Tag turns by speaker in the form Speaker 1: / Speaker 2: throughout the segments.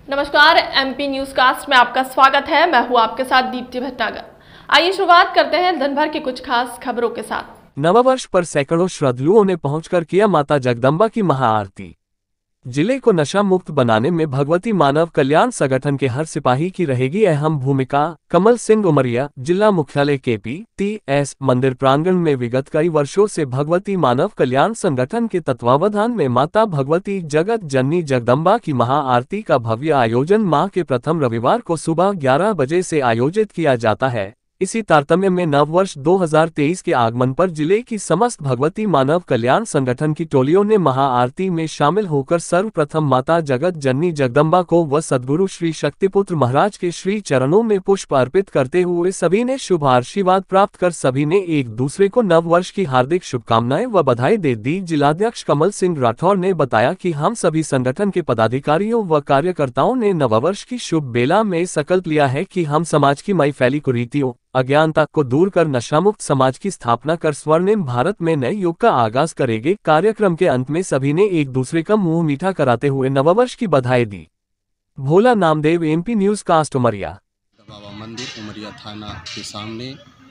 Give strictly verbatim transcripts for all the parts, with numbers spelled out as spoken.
Speaker 1: नमस्कार, MP news cast में आपका स्वागत है। मैं हूं आपके साथ दीप्ति भटनागर। आइए शुरुआत करते हैं दिन भर की कुछ खास खबरों के साथ।
Speaker 2: नववर्ष पर सैकड़ों श्रद्धालुओं ने पहुंचकर किया माता जगदम्बा की महाआरती। जिले को नशा मुक्त बनाने में भगवती मानव कल्याण संगठन के हर सिपाही की रहेगी अहम भूमिका। कमल सिंह उमरिया, जिला मुख्यालय के पी टी एस मंदिर प्रांगण में विगत कई वर्षों से भगवती मानव कल्याण संगठन के तत्वावधान में माता भगवती जगत जननी जगदम्बा की महाआरती का भव्य आयोजन माह के प्रथम रविवार को सुबह ग्यारह बजे से आयोजित किया जाता है। इसी तारतम्य में नववर्ष दो हज़ार तेईस के आगमन पर जिले की समस्त भगवती मानव कल्याण संगठन की टोलियों ने महाआरती में शामिल होकर सर्वप्रथम माता जगत जननी जगदम्बा को व सद्गुरु श्री शक्तिपुत्र महाराज के श्री चरणों में पुष्प अर्पित करते हुए सभी ने शुभ आशीर्वाद प्राप्त कर सभी ने एक दूसरे को नववर्ष की हार्दिक शुभकामनाएं व बधाई दे दी। जिलाध्यक्ष कमल सिंह राठौर ने बताया कि हम सभी संगठन के पदाधिकारियों व कार्यकर्ताओं ने नववर्ष की शुभ बेला में संकल्प लिया है कि हम समाज की मई फैली कुरीतियों अज्ञानता को दूर कर नशामुक्त समाज की स्थापना कर स्वर्णिम भारत में नए युग का आगाज करेंगे। कार्यक्रम के अंत में सभी ने एक दूसरे का मुंह मीठा कराते हुए नववर्ष की बधाई दी। Bhola Namdev, MP news cast Umaria.
Speaker 3: बाबा मंदिर उमरिया थाना के सामने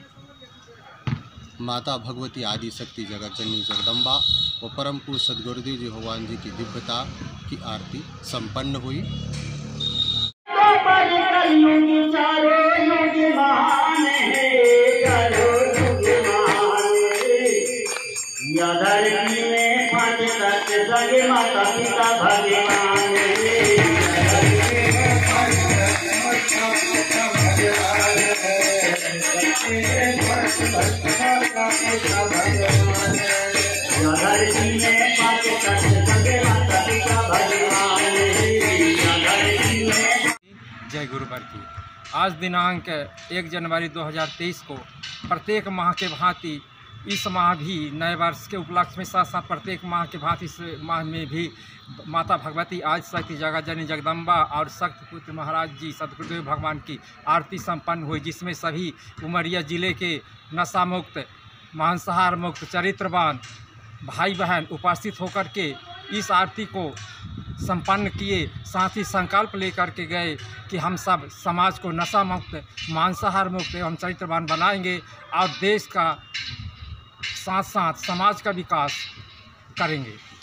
Speaker 3: माता भगवती आदि शक्ति जगत जननी जगदम्बा व परम पूज्य सद्गुरुदेव जी भगवान जी की दिव्यता की आरती संपन्न हुई।
Speaker 4: धरती में पाँच तत्व सगे माता पिता भगवान धरती में पाँच तत्व सगे माता पिता भगवान।
Speaker 5: जय गुरुवर की। आज दिनांक एक जनवरी दो हज़ार तेईस को प्रत्येक माह के भांति इस माह भी नए वर्ष के उपलक्ष्य में साथ साथ प्रत्येक माह के भांति इस माह में भी माता भगवती आज शक्ति जगत जननी जगदम्बा और शक्तिपुत्र महाराज जी सद्गुरुदेव भगवान की आरती संपन्न हुई, जिसमें सभी उमरिया जिले के नशा मुक्त मांसाहार मुक्त चरित्रवान भाई बहन उपस्थित होकर के इस आरती को संपन्न किए। साथ ही संकल्प लेकर के गए कि हम सब समाज को नशा मुक्त मांसाहार मुक्त एवं चरित्रवान बनाएंगे और देश का साथ साथ समाज का विकास करेंगे।